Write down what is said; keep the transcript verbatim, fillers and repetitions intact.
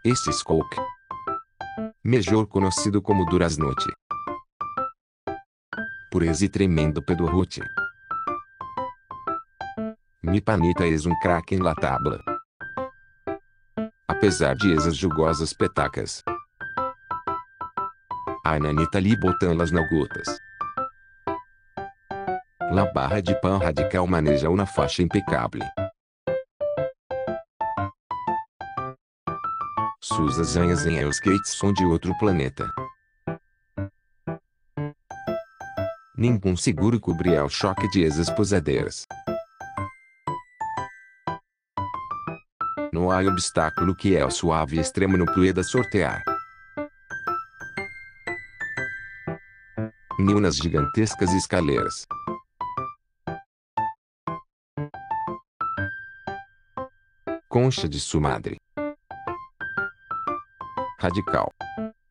Este Skulk. Melhor conhecido como Durasnote. Por esse tremendo pedorrote. Mi panita és um craque em la tabla. Apesar de essas jugosas petacas. A nanita ali botando-las gotas. La barra de pão radical maneja uma faixa impecável. Suas azanhas em skates são de outro planeta. Nenhum seguro cobria o choque de essas posadeiras. Não há obstáculo que é o suave extremo não pueda sortear. Nem nas gigantescas escaleras. Concha de sua madre. Radical.